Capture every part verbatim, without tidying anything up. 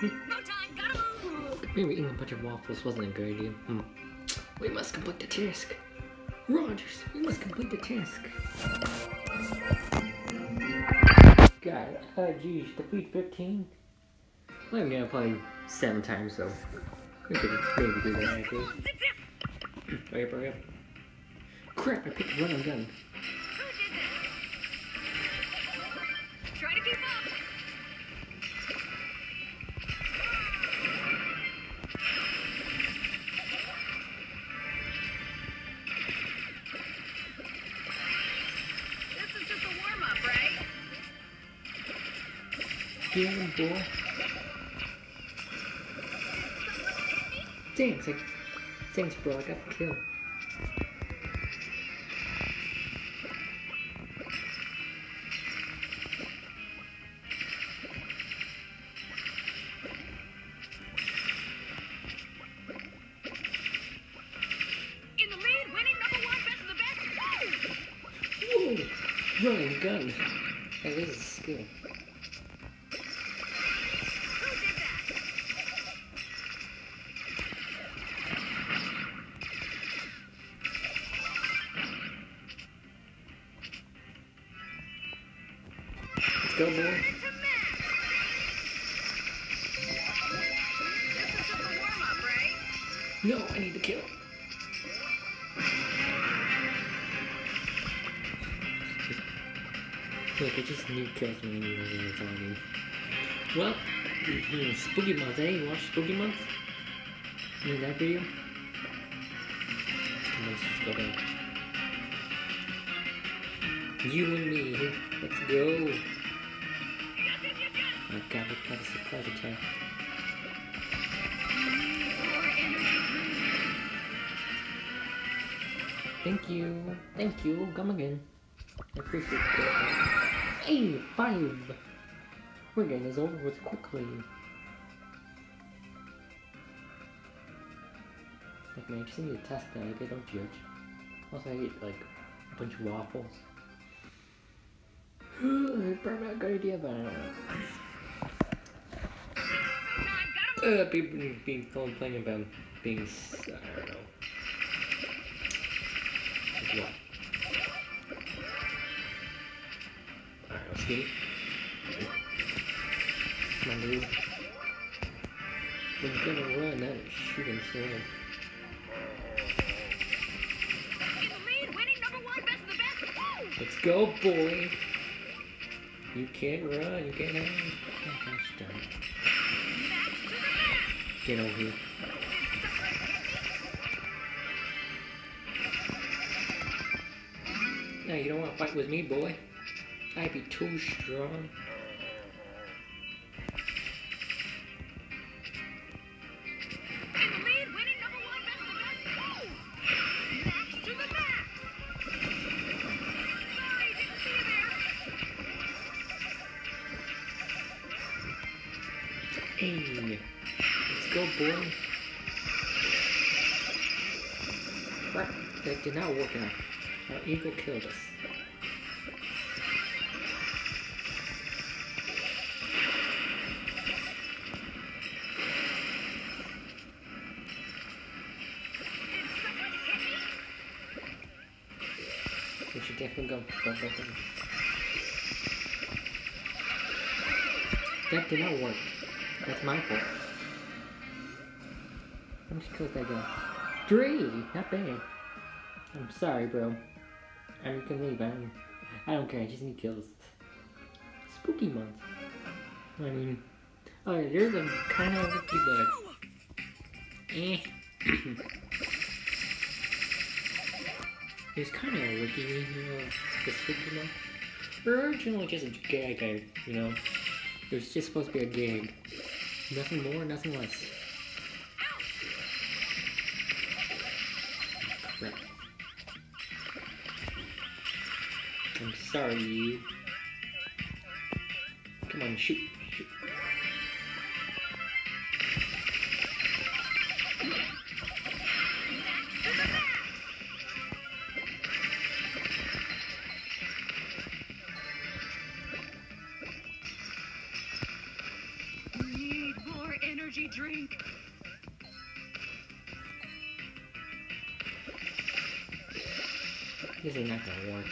No time, gotta move. Maybe eating a bunch of waffles wasn't a good idea. Hmm. We must complete the task. Rogers, we must complete the task. God, uh, geez, defeat fifteen? Well, I'm gonna play seven times, so we could maybe do that actually. Hurry up, hurry up. Crap, I picked one gun. Try to keep up. This is just a warm-up, right? Yeah, boy. Thanks, like, thanks, bro. I got the kill. In the lead, winning number one, best of the best. Woo! Whoa! Running gun. Hey, this is a skill. Who did that? Let's go, boy. To Max. This is just a warm-up, right? No, I need to kill. Look, I just need kills when I need to talking. Well, mm-hmm, Spooky Month, eh? You watch Spooky Month? You know that video? Let's just go back. You and me, let's go. Oh god, we got a surprise attack. Thank you, thank you, come again. I appreciate it. Hey, five! We're getting this over with quickly. Like, man, I just need to test that, okay? Don't judge. Also, I eat, like, a bunch of waffles. Probably not a good idea, but I don't know. Uh, people being complaining about being, I don't know. Like what? Alright, let's get it. Come on, dude. We're gonna run, that is shooting slow. In the lead, winning number one, best of the best. Woo! Let's go, boy. You can't run, you can't run. Oh gosh, darn it. Max to the max. Get over here. No, you don't want to fight with me, boy. I'd be too strong. In the lead, winning number one, best of the best. Woo! Max to the max. Sorry, didn't see you there. Hey, let's go, boy. Crap, that did not work out. Our eagle killed us. We should definitely go. Go, go, go. That did not work. That's my fault. How much kills that guy? Three! Not bad. I'm sorry, bro. I mean, you can leave. I don't, I don't care. I just need kills. Spooky month. I mean, alright, there's a kind of lucky bug. Eh. There's kind of a lucky, you know, the spooky month. Originally just a gag, I, you know. It was just supposed to be a gag. Nothing more, nothing less. Crap. I'm sorry, you. Come on, shoot, shoot. Need more energy drink. This is not gonna work.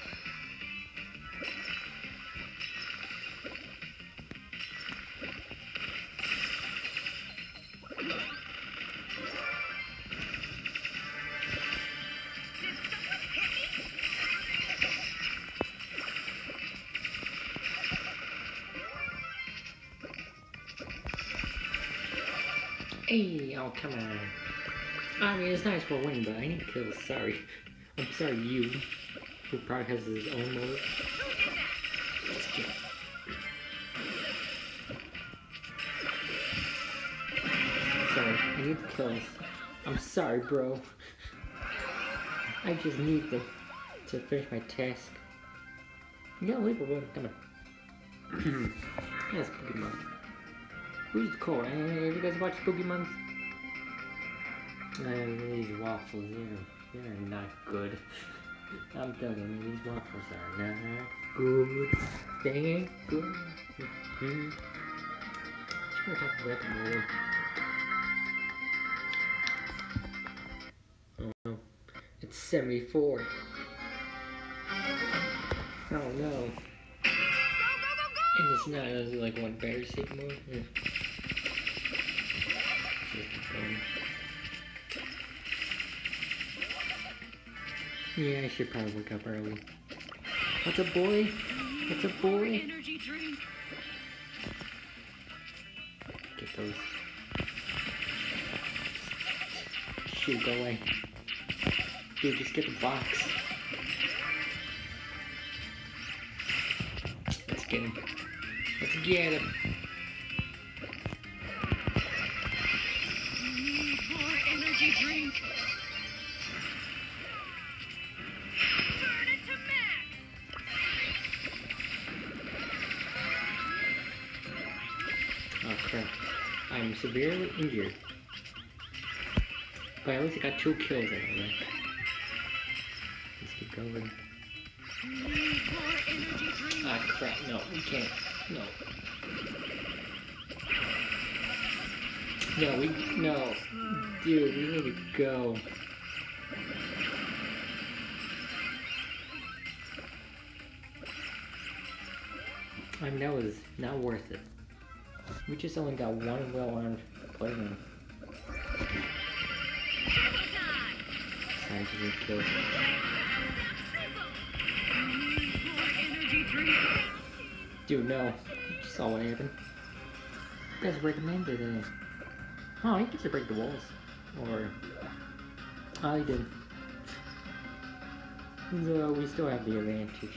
Hey, oh come on. I mean, it's nice for a win, but I need kills. Sorry. I'm sorry, you. Who probably has his own motive. Let's get it. Sorry, I need the kills. I'm sorry, bro. I just need them to finish my task. You gotta leave a one. Come on. Yes, Pokemon. Who's the core? Hey, have you guys watched Pokemon? Man, these waffles, they're, they're not good. I'm telling you, these waffles are not good. They ain't good. Mm-hmm. Sure, have to let them roll. Oh no. It's seventy-four. Oh no. And it's not, it's like one battery safe mode. Yeah. Yeah, I should probably wake up early. What's up, boy? What's up, boy? Energy drink. Get those. Shoot, go away. Dude, just get the box. Let's get him. Let's get him. Need more energy drink. Turn it to max. Oh crap. I'm severely injured. But at least I got two kills out of it. Let's keep going. Need more energy drink. Ah crap, no, we can't. No. No, we, no. Dude, we need to go. I mean, that was not worth it. We just only got one well-armed player. Time to get killed. Need more energy drink. Dude, no. You saw what happened. You guys recommended it. Oh, he gets to break the walls. Or... Oh, he did. So, we still have the advantage.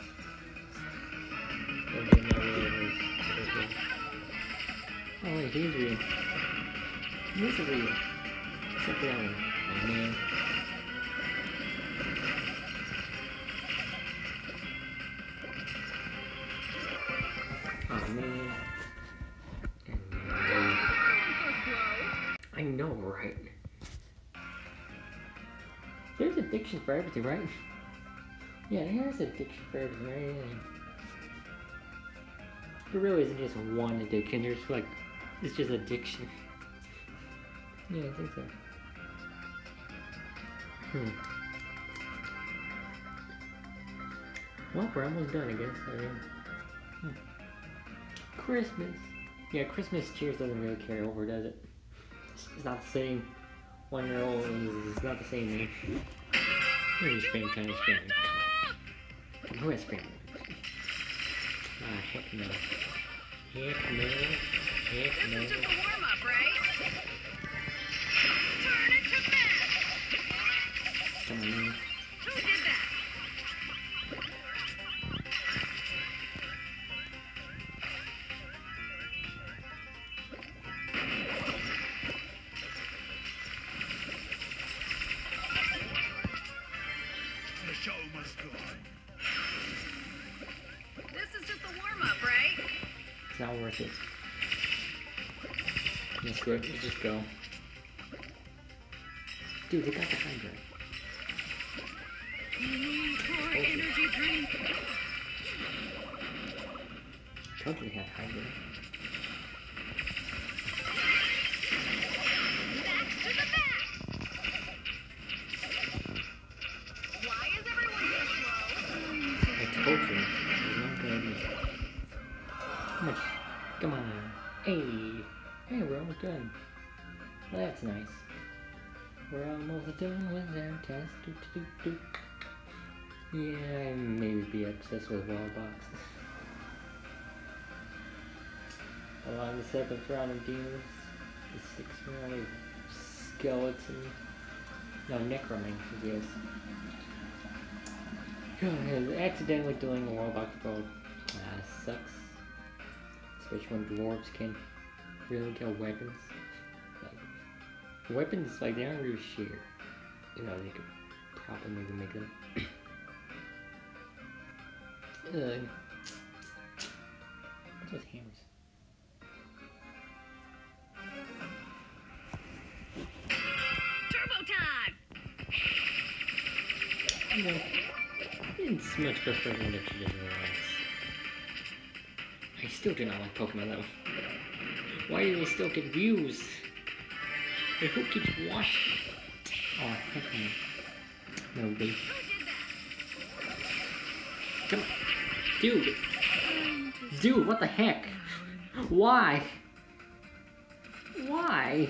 Oh wait, he's real. He's real. Except that one. Oh man. Oh man. I know, right? There's addiction for everything, right? Yeah, there's addiction for everything, right? There really isn't just one addiction, there's like, it's just addiction. Yeah, I think so. Hmm. Well, we're almost done, I guess. I mean, hmm. Christmas. Yeah, Christmas cheers doesn't really carry over, does it? It's, it's not the same. One year old is it's not the same name. Maybe spend time with family. Come on, who has family? Ah, heck no. Heck no. Heck no. This is just a warm-up, right? Turn it to max. Come on, man. Who did that? The show must go on. This is just a warm-up, right? It's not worth it. Let's go. Let's just go. Dude, they got the Hydra. Need more energy drink. Told you they had Hydra. How much? Come on. Hey. Hey, we're almost done. Well, that's nice. We're almost done with our test. Do, do, do, do. Yeah, I maybe be obsessed with wall boxes. Along the seventh round of demons, the sixth round of skeleton. No, necromancers, yes. Accidentally doing a wall box bro uh, sucks. Especially when dwarves can really get weapons. Like, weapons, like, they aren't really shared. You know, they could probably maybe make them. uh, what's with hammers? Turbo time! You know, it's much prefer than the traditional ones. I still do not like Pokemon though. Why do they still get views? And who keeps watching? Oh, heck no. Nobody. Come on. Dude! Dude, what the heck? Why? Why?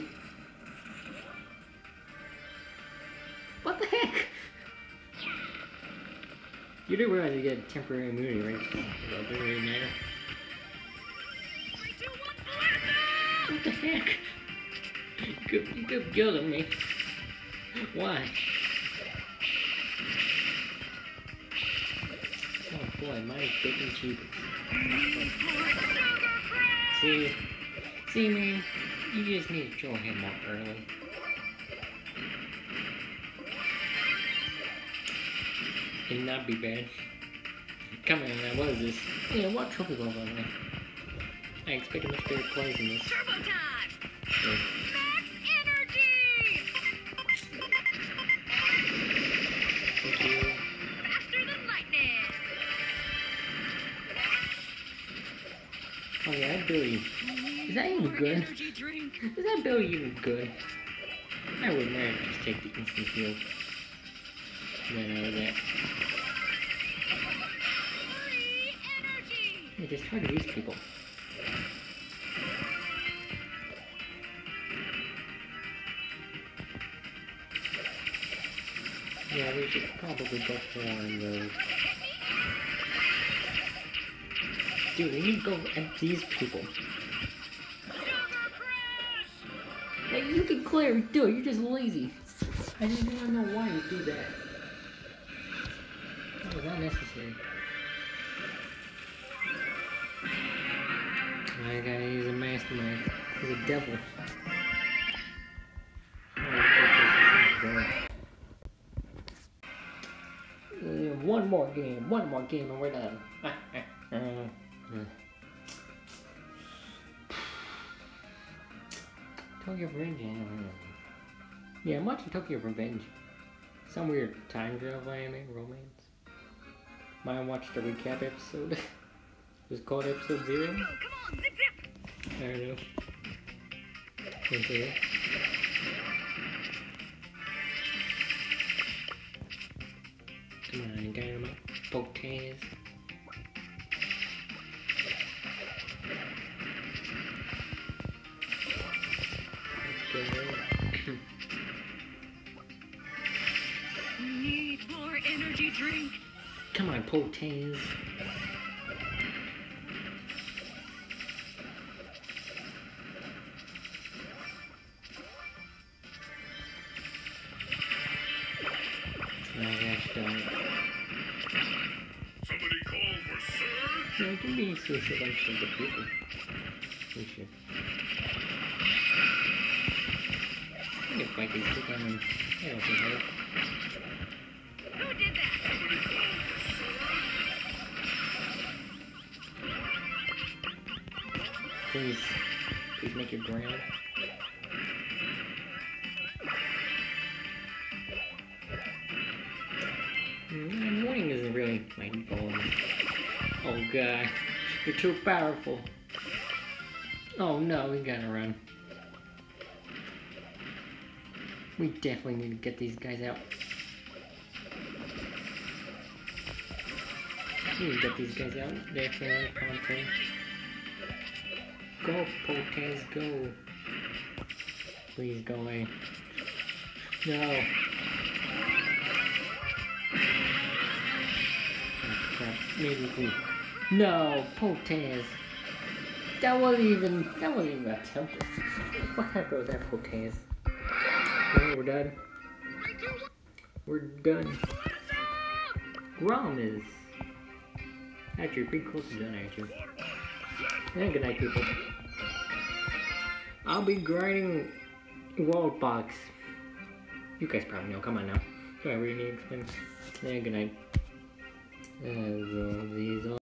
What the heck? You do realize you get temporary immunity, right? So it doesn't really matter. Three, two, one, blast! What the heck? You could, you could kill me. Why? Oh boy, my bacon cheap. See? See, man? You just need to kill him more early. It'd not be bad. Come on now, what is this? Yeah, what trophy level am I? I expected much better plays than this. Turbo time! Yeah. Max energy! Thank you. Faster than lightning! Oh yeah, that ability. Is that even good? Energy drink. Is that ability even good? I would never just take the instant heal. Then out of that. Free energy! Yeah, just target these people. Yeah, we should probably go for one of those. Dude, we need to go at these people. Like, you can clearly do it, you're just lazy. I didn't even know why you do that. That was not necessary. My guy is a mastermind. He's a devil. Uh, one more game, one more game and we're done. Tokyo Revenge. Yeah, I'm watching Tokyo Revenge. Some weird time travel anime romance. I watched a recap episode. It was called episode zero. Come on, zip zip! I don't know. Okay. Come on, dynamite. Potas. Let's go. Need more energy drink. Come on, Potas. Oh gosh, darn it. Somebody call for surge? No, give me a bunch of the people. We should. I can fight these two guys. I don't think hard. Who did that? Somebody call for surge? Please, please make your ground. Mm, morning isn't really my goal. Oh god, you're too powerful. Oh no, we gotta run. We definitely need to get these guys out. We need to get these guys out. Definitely, commentary. Go, Potez, go. Please go away. No. Oh, crap. Maybe if we... No, Potez. That wasn't even... That wasn't even a temper. What happened with that, Potez? Okay, we're done. We're done. Rom is... Actually, you're pretty close to done, aren't you? And good night, people. I'll be grinding World Box. You guys probably know. Come on now. Do I really need to explain? Yeah, good night. As all these